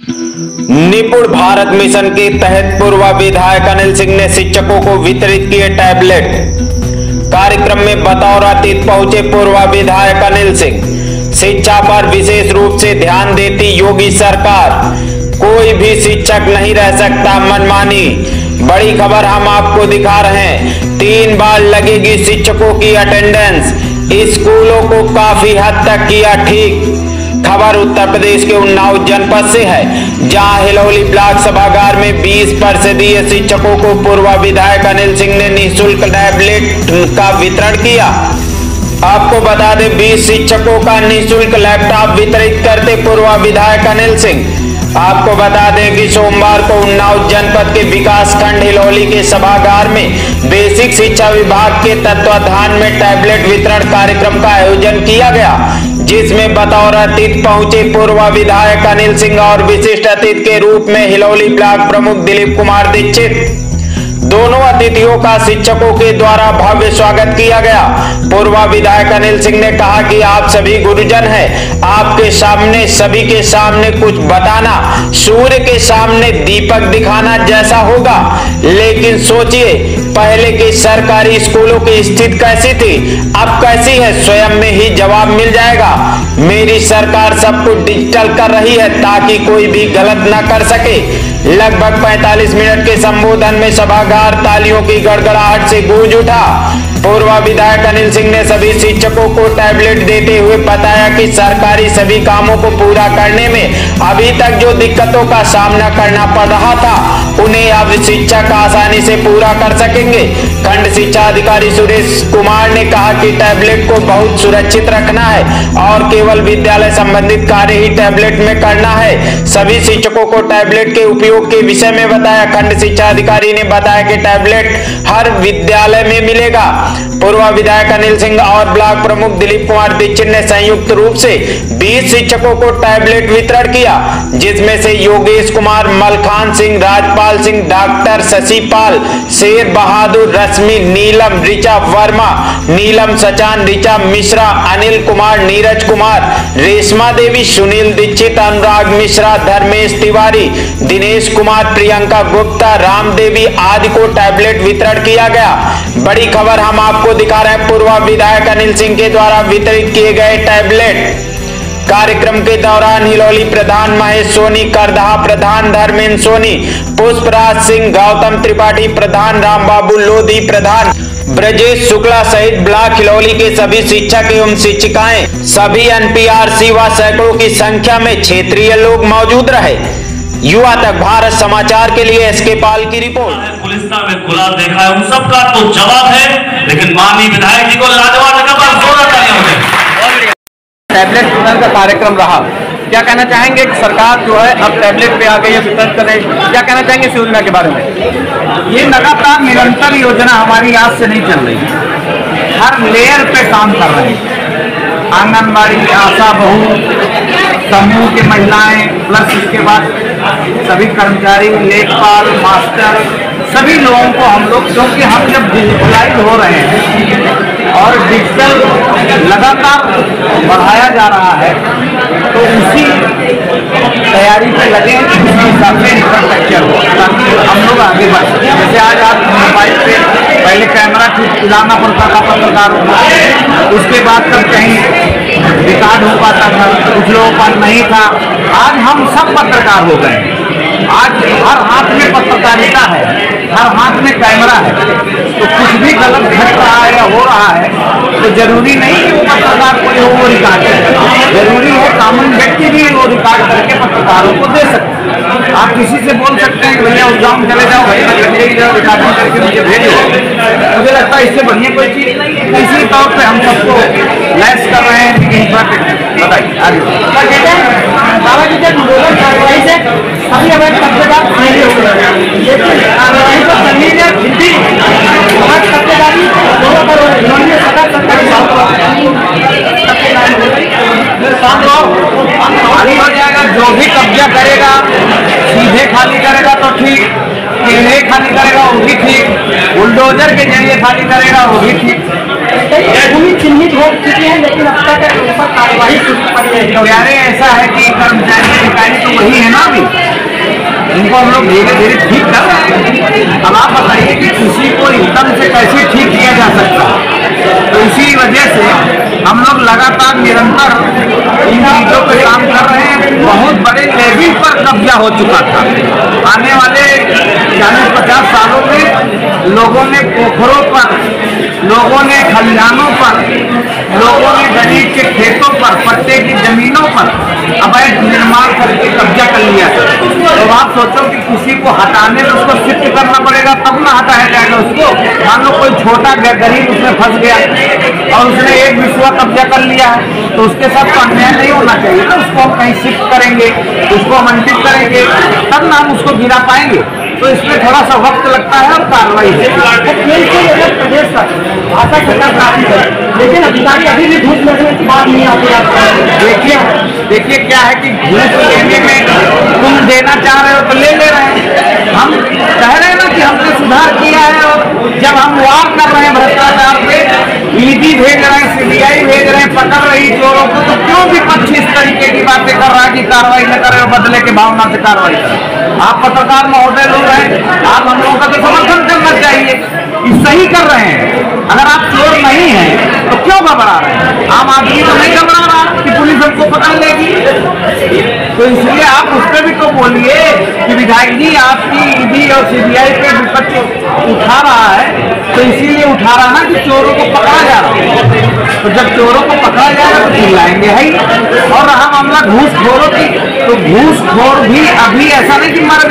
निपुण भारत मिशन के तहत पूर्व विधायक अनिल सिंह ने शिक्षकों को वितरित किए टैबलेट। कार्यक्रम में बतौर अतिथि पहुंचे पूर्व विधायक अनिल सिंह। शिक्षा पर विशेष रूप से ध्यान देती योगी सरकार, कोई भी शिक्षक नहीं रह सकता मनमानी। बड़ी खबर हम आपको दिखा रहे हैं, 3 बार लगेगी शिक्षकों की अटेंडेंस, स्कूलों को काफी हद तक किया ठीक। खबर उत्तर प्रदेश के उन्नाव जनपद से है, जहां हिलौली ब्लॉक सभागार में 20% शिक्षकों को पूर्व विधायक अनिल सिंह ने निःशुल्क टैबलेट का वितरण किया। आपको बता दें, 20 शिक्षकों का निःशुल्क लैपटॉप वितरित करते पूर्व विधायक अनिल सिंह। आपको बता दें कि सोमवार को उन्नाव जनपद के विकास खंड हिलौली के सभागार में बेसिक शिक्षा विभाग के तत्वाधान में टैबलेट वितरण कार्यक्रम का आयोजन किया गया, जिसमें बतौर अतिथि पहुंचे पूर्व विधायक अनिल सिंह और विशिष्ट अतिथि के रूप में हिलौली ब्लॉक प्रमुख दिलीप कुमार दीक्षित। दोनों अतिथियों का शिक्षकों के द्वारा भव्य स्वागत किया गया। पूर्व विधायक अनिल सिंह ने कहा कि आप सभी गुरुजन हैं, आपके सामने सभी के सामने कुछ बताना सूर्य के सामने दीपक दिखाना जैसा होगा। लेकिन सोचिए, पहले के सरकारी स्कूलों की स्थिति कैसी थी, अब कैसी है, स्वयं में ही जवाब मिल जाएगा। मेरी सरकार सब कुछ डिजिटल कर रही है ताकि कोई भी गलत न कर सके। लगभग 45 मिनट के संबोधन में सभागार तालियों की गड़गड़ाहट से गूंज उठा। पूर्व विधायक अनिल सिंह ने सभी शिक्षकों को टैबलेट देते हुए बताया कि सरकारी सभी कामों को पूरा करने में अभी तक जो दिक्कतों का सामना करना पड़ रहा था, उन्हें अब शिक्षक आसानी से पूरा कर सकेंगे। खंड शिक्षा अधिकारी सुरेश कुमार ने कहा कि टैबलेट को बहुत सुरक्षित रखना है और केवल विद्यालय संबंधित कार्य ही टैबलेट में करना है। सभी शिक्षकों को टैबलेट के उपयोग के विषय में बताया। खंड शिक्षा अधिकारी ने बताया कि टैबलेट हर विद्यालय में मिलेगा। पूर्व विधायक अनिल सिंह और ब्लॉक प्रमुख दिलीप कुमार दीक्षित ने संयुक्त रूप से 20 शिक्षकों को टैबलेट वितरण किया, जिसमें से योगेश कुमार, मलखान सिंह, राजपाल सिंह, डॉक्टर शशिपाल, शेर बहादुर, रश्मि, नीलम, ऋचा वर्मा, नीलम सचान, ऋचा मिश्रा, अनिल कुमार, नीरज कुमार, रेशमा देवी, सुनील दीक्षित, अनुराग मिश्रा, धर्मेश तिवारी, दिनेश कुमार, प्रियंका गुप्ता, राम देवी आदि को टैबलेट वितरण किया गया। बड़ी खबर हम आपको दिखा रहे हैं, पूर्व विधायक अनिल सिंह के द्वारा वितरित किए गए टैबलेट। कार्यक्रम के दौरान हिलौली प्रधान महेश सोनी, करदहा प्रधान धर्मेंद्र सोनी, पुष्पराज सिंह, गौतम त्रिपाठी प्रधान, रामबाबू लोधी प्रधान, ब्रजेश शुक्ला सहित ब्लॉक हिलौली के सभी शिक्षक एवं शिक्षिकाएं, सभी एनपीआरसी व सैकड़ों की संख्या में क्षेत्रीय लोग मौजूद रहे। युवा तक भारत समाचार के लिए एसके पाल की रिपोर्ट। पुलिस में खुला देखा है, उन सब का तो जवाब है, लेकिन माननीय विधायक जी को लाजवाब जगह पर जोर दें। टैबलेट वितरण का कार्यक्रम रहा, क्या कहना चाहेंगे कि सरकार जो है अब टैबलेट पे आ गई है, वितरण करे, क्या कहना चाहेंगे इस योजना के बारे में? ये लगातार निरंतर योजना हमारी आज से नहीं चल रही है, हर लेयर पे काम कर रहे हैं। आंगनबाड़ी, आशा बहू समूह की महिलाएं, प्लस इसके बाद सभी कर्मचारी, लेखपाल, मास्टर, सभी लोगों को हम लोग, क्योंकि हम जब डिजिटलाइज हो रहे हैं और डिजिटल लगातार बढ़ाया जा रहा है, तो उसी तैयारी पे लगे, उसी हिसाब से इंफ्रास्ट्रक्चर हो ताकि हम लोग आगे बढ़ सकें। जैसे आज आप मोबाइल पे पहले कैमरा लाना पड़ता था पत्रकारों को, उसके बाद तब कहीं रिकॉर्ड हो पाता था, कुछ लोगों का नहीं था। आज हम सब पत्रकार हो गए, आज हर हाथ में पत्रकारिता है, हर हाथ में कैमरा है, तो कुछ भी गलत घट रहा है या हो रहा है तो जरूरी नहीं कि वो पत्रकार कोई हो वो रिकॉर्ड करे, जरूरी है कॉमन व्यक्ति भी वो रिकॉर्ड करके पत्रकारों को दे सकते। आप किसी से बोल सकते हैं कि भैया उस गाँव में चले जाओ, भैया रिकॉर्डिंग करके मुझे भेजो, मुझे लगता है इससे बढ़िया कोई चीज़ नहीं है। इसी तौर पर हम सबको लैस कर रहे हैं। बताइए आगे। बाबा जी जब मुगल कार्रवाई से सभी अवैध कब्जेदार खाली हो गए, कार्रवाई को करनी है, हिंदी अवैध कब्जेदारी दोनों पर उन्होंने सदर सरकारी खाली हो जाएगा। जो भी कब्जा करेगा सीधे खाली करेगा तो ठीक, टेढ़े खाली करेगा वो भी ठीक, बुलडोजर के जरिए खाली करेगा वो भी ठीक। चिन्हित हो चुके हैं, लेकिन अब तक उन पर कार्रवाई यारे ऐसा है कि कर्मचारी अधिकारी तो वही है ना, अभी इनको हम लोग धीरे धीरे ठीक कर रहे हैं। अब आप बताइए कि किसी को एकदम से कैसे ठीक किया जा सकता है। तो इसी वजह से हम लोग लगातार निरंतर इन चीजों पे काम कर रहे हैं। बहुत बड़े लेवल पर कब्जा हो चुका था। आने वाले 40-50 सालों में लोगों ने पोखरों पर, लोगों ने खलिहानों पर, लोगों ने गरीब के खेतों पर, पट्टे की जमीनों पर अवैध निर्माण करके कब्जा कर लिया। तो आप सोचो कि किसी को हटाने में उसको शिफ्ट करना पड़ेगा, तब ना हटाया जाएगा उसको। मान लो कोई छोटा गरीब उसमें फंस गया और उसने एक विश्वा कब्जा कर लिया है, तो उसके साथ तो अन्याय नहीं होना चाहिए ना। उसको हम कहीं शिफ्ट करेंगे, उसको आमंत्रित करेंगे, तब ना हम उसको गिरा पाएंगे। तो इसमें थोड़ा सा वक्त लगता है और कार्रवाई से प्रदेश तक भाषा सरकार काफी है, लेकिन अधिकारी अभी भी घूस लेने की बात नहीं आती। देखिए क्या है कि घूस लेने में तुम देना चाह रहे हो तो ले रहे हैं। हम कह रहे हैं ना कि हमने सुधार किया है, और जब हम वार कर रहे हैं भ्रष्टाचार पे, ईडी भेज रहे हैं, सीबीआई भेज रहे हैं, पकड़ रही चोरों को, तो क्यों विपक्ष इस तरीके की बातें कर रहा है कि कार्रवाई न करे और बदले की भावना से कार्रवाई करें। आप पत्रकार महोदय लोग हैं, आप हम लोगों का तो समर्थन करना चाहिए कि सही कर रहे हैं। अगर आप चोर नहीं हैं तो क्यों घबरा रहे हैं? आम आदमी तो नहीं घबरा रहा कि पुलिस हमको पकड़ लेगी। तो इसलिए आप उस पर भी तो बोलिए कि विधायक जी आपकी ईडी और सीबीआई पे विपक्ष उठा रहा है, तो इसीलिए उठा रहा ना कि चोरों को पकड़ा जा रहा है। तो जब चोरों को पकड़ा जाएगा तो चिल्लाएंगे है ही। और रहा मामला घूसखोरों की, तो घूसखोर भी अभी ऐसा नहीं कि मर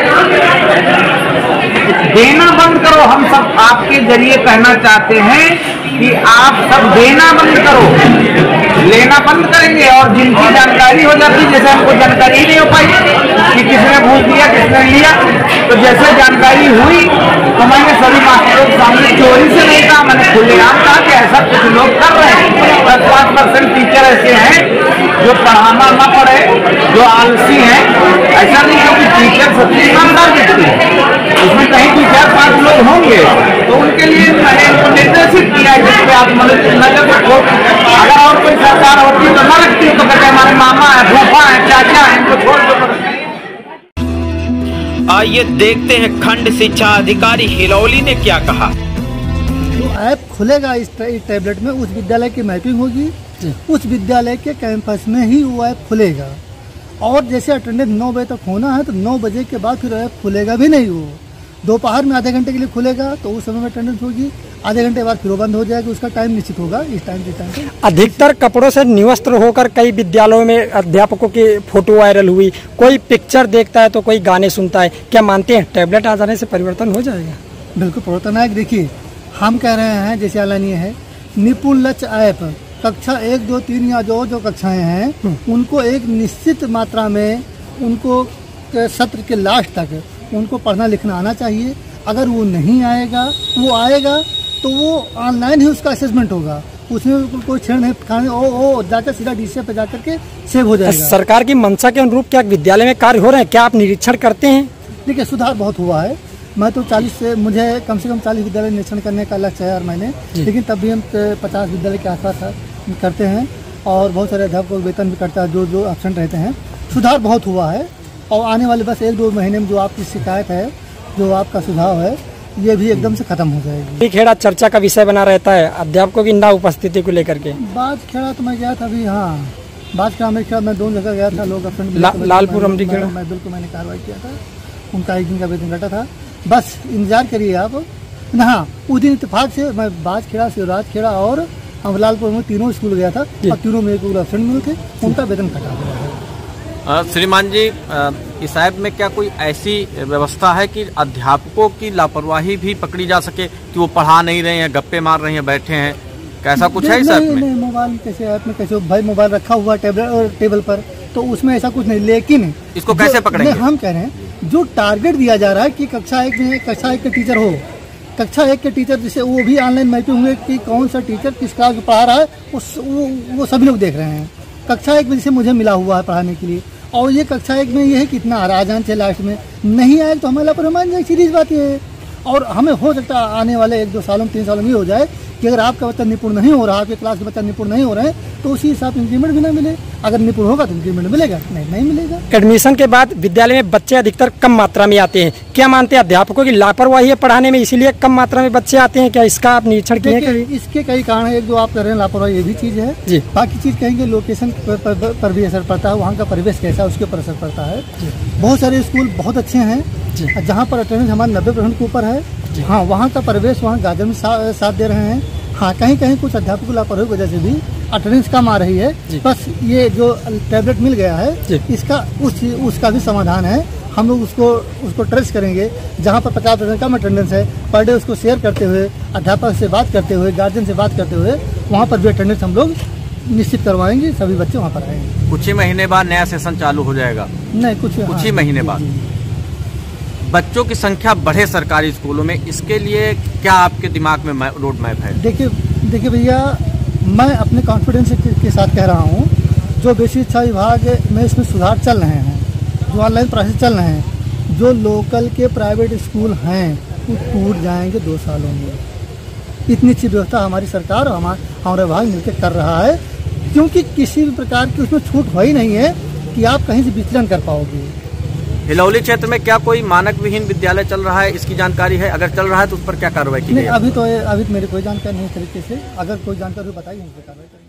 गए। देना बंद करो। हम सब आपके जरिए कहना चाहते हैं कि आप सब देना बंद करो, लेना बंद करेंगे। और जिनकी जानकारी हो जाती, जैसे हमको जानकारी नहीं हो पाई कि किसने घूस दिया किसने लिया, तो जैसे जानकारी हुई तो मैंने सभी मास्टरों के सामने चोरी से नहीं कहा, मैंने खुलेआम कहा कि ऐसा कुछ लोग कर रहे हैं। 10-5% टीचर ऐसे हैं जो पढ़ाना न पड़े, जो आलसी हैं। ऐसा नहीं क्योंकि टीचर सबसे ईमानदार व्यक्ति है, उसमें कहीं 2-4-5 लोग होंगे, तो उनके लिए मैंने उनको निर्देशित किया है जिसपे आप नजर रखो। अगर और कोई सरकार होती तो न रखती, तो कहते हमारे मामा है, फूफा है, चाचा है, इनको छोड़ दो। आइए देखते हैं खंड शिक्षा अधिकारी हिलौली ने क्या कहा। जो ऐप खुलेगा इस टैबलेट में, उस विद्यालय की मैपिंग होगी, उस विद्यालय के कैंपस में ही वो ऐप खुलेगा। और जैसे अटेंडेंस 9 बजे तक होना है, तो 9 बजे के बाद फिर ऐप खुलेगा भी नहीं। वो दोपहर में आधे घंटे के लिए खुलेगा, तो उस समय में अटेंडेंस होगी। आधे घंटे बाद फिर वो बंद हो जाएगा। उसका टाइम निश्चित होगा, इस टाइम से टाइम पे। अधिकतर कपड़ों से निवस्त्र होकर कई विद्यालयों में अध्यापकों की फोटो वायरल हुई। कोई पिक्चर देखता है तो कोई गाने सुनता है। क्या मानते हैं टैबलेट आ जाने से परिवर्तन हो जाएगा? बिल्कुल परिवर्तन आएगा। देखिए, हम कह रहे हैं, जैसे एलानिए है, निपुण लक्ष्य ऐप कक्षा 1, 2, 3 या जो कक्षाएं हैं, उनको एक निश्चित मात्रा में उनको सत्र के लास्ट तक उनको पढ़ना लिखना आना चाहिए। अगर वो नहीं आएगा, वो आएगा तो वो ऑनलाइन ही उसका असेसमेंट होगा, उसमें कोई छेड़ नहीं खाने, ओ जाकर सीधा डीसी पे जाकर के सेव हो जाएगा। सरकार की मंशा के अनुरूप क्या विद्यालय में कार्य हो रहे हैं? क्या आप निरीक्षण करते हैं? देखिए, सुधार बहुत हुआ है। मैं तो 40 से, मुझे कम से कम 40 विद्यालय निरीक्षण करने का लक्ष्य है हर महीने, लेकिन तब भी हम 50 विद्यालय के आसपास करते हैं। और बहुत सारे अध्यापकों को वेतन भी करता है जो एब्सेंट रहते हैं। सुधार बहुत हुआ है। और आने वाले बस 1-2 महीने में जो आपकी शिकायत है, जो आपका सुझाव है, ये भी एकदम से खत्म हो जाएगी। खेड़ा चर्चा का विषय बना रहता है अध्यापकों की ना उपस्थिति को लेकर के। बाजखेड़ा तो मैं गया था अभी, हाँ, बाजखेड़ा मैं 2 जगह गया था। लोग लालपुर अमरीखेड़ा बिल्कुल मैंने कार्रवाई किया था। उनका 1 दिन का वेतन घटा था। बस इंतजार करिए आप। हाँ, उस दिन इत्तेफाक से मैं बाजखेड़ा, शिवराजखेड़ा और लालपुर में तीनों स्कूल गया था, और तीनों में एक एब्सेंट मिले थे, उनका वेतन घटा हुआ है। श्रीमान जी, इस ऐप में क्या कोई ऐसी व्यवस्था है कि अध्यापकों की लापरवाही भी पकड़ी जा सके कि वो पढ़ा नहीं रहे हैं, गप्पे मार रहे हैं, बैठे हैं? कैसा कुछ है इस ऐप में? नहीं, मोबाइल कैसे ऐप में कैसे भाई मोबाइल रखा हुआ टेबल पर, तो उसमें ऐसा कुछ नहीं। लेकिन इसको कैसे पकड़ेंगे? हम कह रहे हैं, जो टारगेट दिया जा रहा है कि कक्षा 1 में कक्षा 1 के टीचर हो, कक्षा 1 के टीचर जैसे वो भी ऑनलाइन मैपिंग होंगे कि कौन सा टीचर किस क्लास में पढ़ा रहा है, वो सभी लोग देख रहे हैं। कक्षा 1 में जैसे मुझे मिला हुआ है पढ़ाने के लिए, और ये कक्षा 1 में ये है कितना आ रहा है, लास्ट में नहीं आए तो हमें लापरवाही मान जाए, सीरीज बात ये है। और हमें हो सकता है आने वाले 1-2 सालों में, 3 सालों में ये हो जाए कि अगर आपका बच्चा निपुण नहीं हो रहा, आपके क्लास के बच्चा निपुण नहीं हो रहे हैं, तो उसी हिसाब से इंक्रीमेंट भी ना मिले। अगर निपुण होगा तो इंक्रीमेंट मिलेगा, नहीं मिलेगा। एडमिशन के बाद विद्यालय में बच्चे अधिकतर कम मात्रा में आते हैं, क्या मानते हैं अध्यापकों की लापरवाही है पढ़ाने में, इसीलिए कम मात्रा में बच्चे आते हैं? क्या इसका आप निरीक्षण किए हैं? इसके कई कारण है। एक जो आप कर रहे हैं लापरवाही, ये भी चीज़ है जी। बाकी चीज़ कहेंगे लोकेशन पर भी असर पड़ता है, वहाँ का परिवेश कैसा है उसके ऊपर असर पड़ता है। बहुत सारे स्कूल बहुत अच्छे हैं जहाँ पर अटेंडेंस हमारे 90% के ऊपर है। हाँ, वहाँ का परिवेश, वहाँ गार्जियन साथ दे रहे हैं। हाँ, कहीं कहीं कुछ अध्यापकों लापरवाही की वजह से भी अटेंडेंस कम आ रही है। बस ये जो टैबलेट मिल गया है, इसका उसका भी समाधान है। हम लोग उसको ट्रेस करेंगे। जहाँ पर 50% कम अटेंडेंस है, पर डे उसको शेयर करते हुए, अध्यापक से बात करते हुए, गार्जियन से बात करते हुए, वहाँ पर भी अटेंडेंस हम लोग निश्चित करवाएंगे। सभी बच्चे वहाँ पर आएंगे। कुछ ही महीने बाद नया सेशन चालू हो जाएगा? नहीं, कुछ ही महीने बाद। बच्चों की संख्या बढ़े सरकारी स्कूलों में, इसके लिए क्या आपके दिमाग में रोड मैप है? देखिए भैया, मैं अपने कॉन्फिडेंस के साथ कह रहा हूँ, जो बेसिक शिक्षा विभाग में इसमें सुधार चल रहे हैं, जो ऑनलाइन प्रोसेस चल रहे हैं, जो लोकल के प्राइवेट स्कूल हैं वो टूट जाएंगे 2 सालों में। इतनी अच्छी व्यवस्था हमारी सरकार और हमारा विभाग मिलकर कर रहा है, क्योंकि किसी भी प्रकार की उसमें छूट हुई नहीं है कि आप कहीं से विचलन कर पाओगे। हिलौली क्षेत्र में क्या कोई मानक विहीन विद्यालय चल रहा है, इसकी जानकारी है? अगर चल रहा है तो उस पर क्या कार्रवाई की गई? अभी तो मेरी कोई जानकारी नहीं इस तरीके से। अगर कोई जानकारी बताइए, हम कार्रवाई करेंगे।